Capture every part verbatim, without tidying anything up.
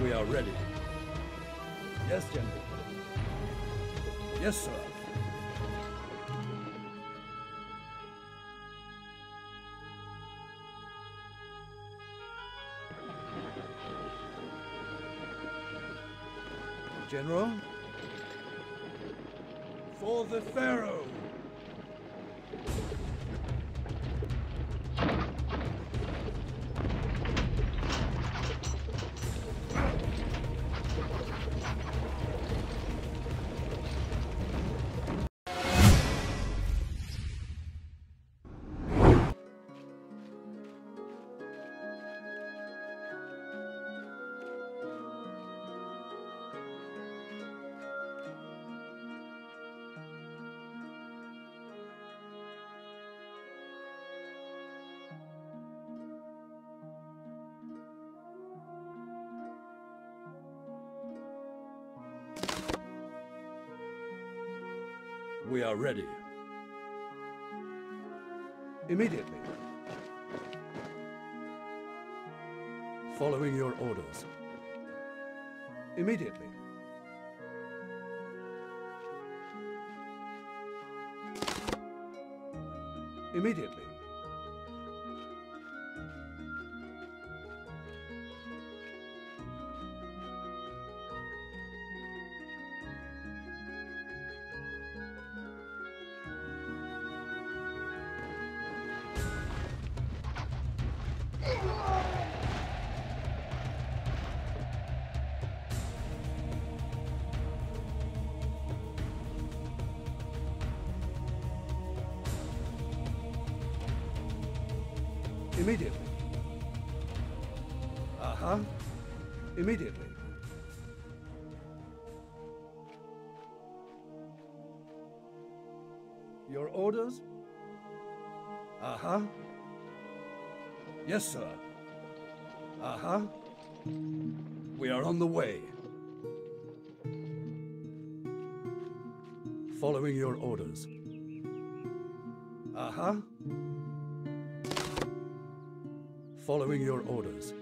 We are ready. Yes, General. Yes, sir. General? For the Pharaoh! We are ready. Immediately. Following your orders. Immediately. Immediately. Immediately. Uh-huh. Immediately. Your orders? Uh-huh. Yes, sir. Uh-huh. We are on the way. Following your orders. Uh-huh. Following your orders.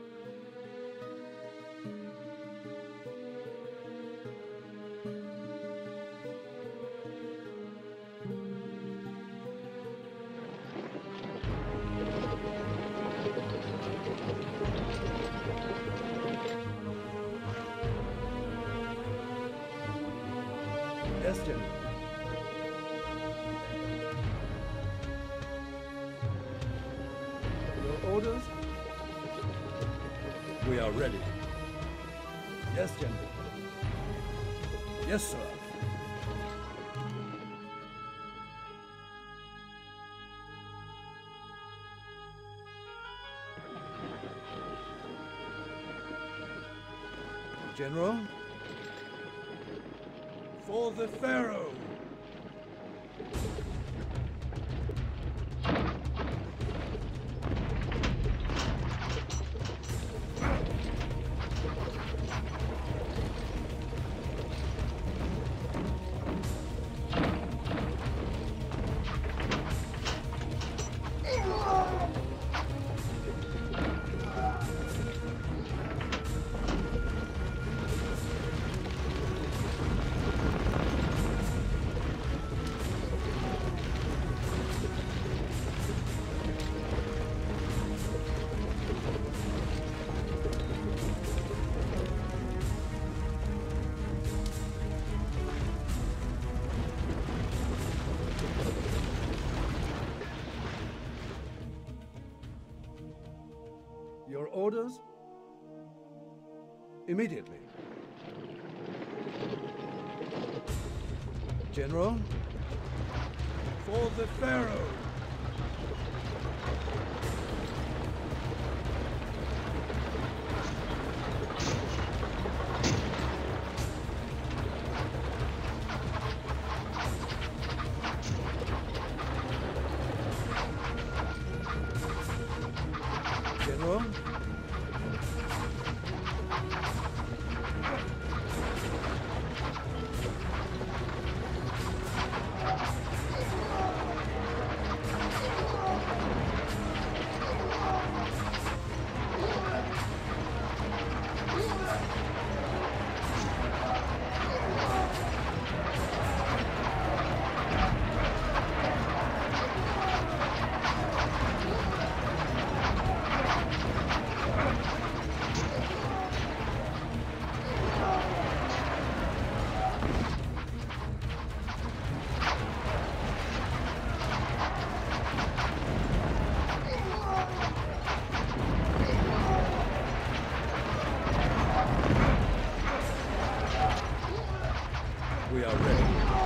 Yes, General. Your orders? We are ready. Yes, General. Yes, sir. General? For the Pharaoh! Your orders? Immediately. General? For the Pharaoh! General? We are ready.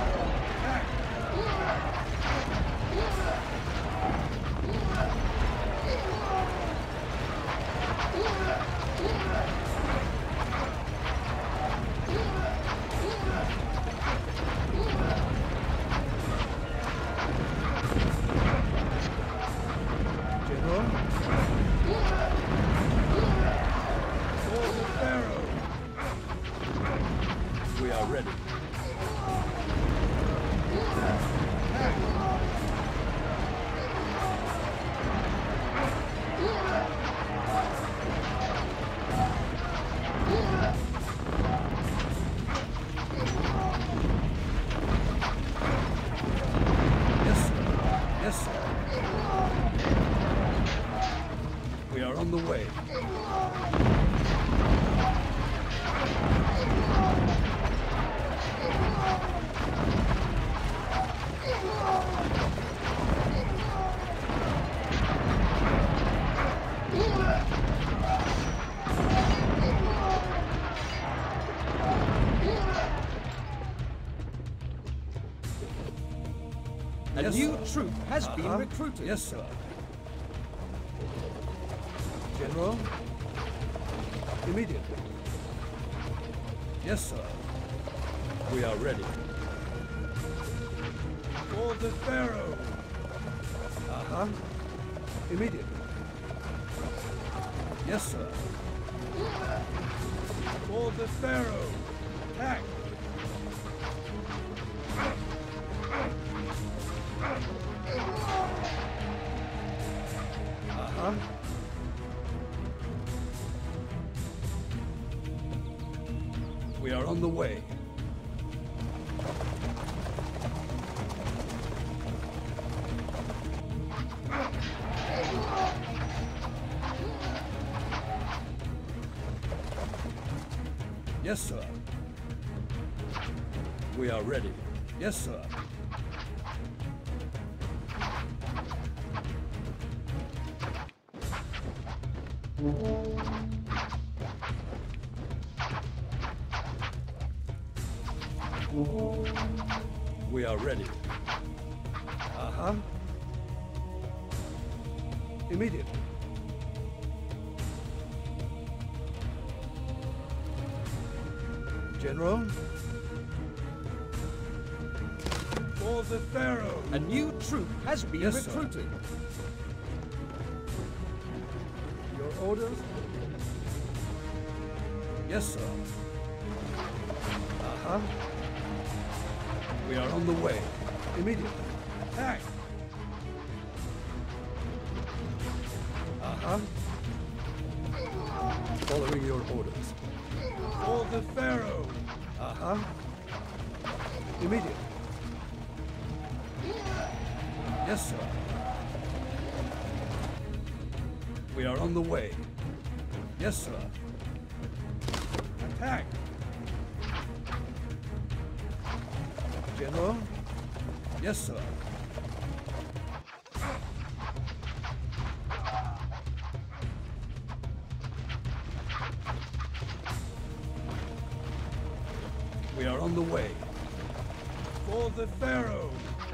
General? For the Pharaoh! We are ready. Yes, sir. Yes, sir. We are on the way. A Yes, new sir. troop has been Uh-huh. recruited. Yes, sir. General? Immediately. Yes, sir. We are ready. For the Pharaoh! Uh-huh. Immediately. Yes, sir. For the Pharaoh! Attack! Uh-huh. We are on the way. Yes, sir. We are ready. Yes, sir. We are ready. Uh-huh. Immediately. General? For the Pharaoh! A new troop has been Yes, sir. recruited. Your orders? Yes, sir. Uh-huh. We are on the way. Immediately. Attack! Uh-huh. Following your orders. For the Pharaoh! Uh-huh. Immediately. Yes, sir. We are on the way. Yes, sir. Attack! General? Yes, sir. We are on the way. For the Pharaoh!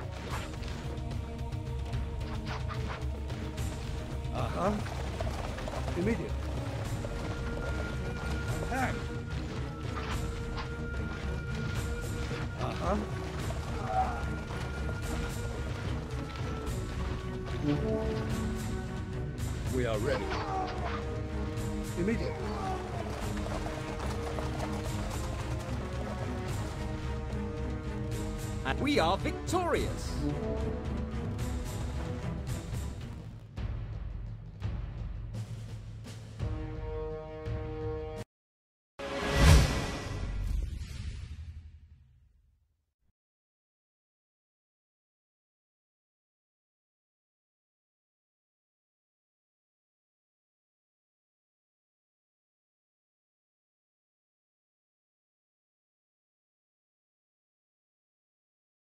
Uh-huh. Immediately. Attack! Uh-huh. We are ready. Immediately. And we are victorious.